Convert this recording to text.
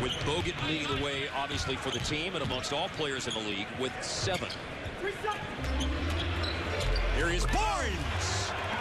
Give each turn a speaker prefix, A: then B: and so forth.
A: with Bogut leading the way, obviously, for the team and amongst all players in the league with 7. Here is Barnes.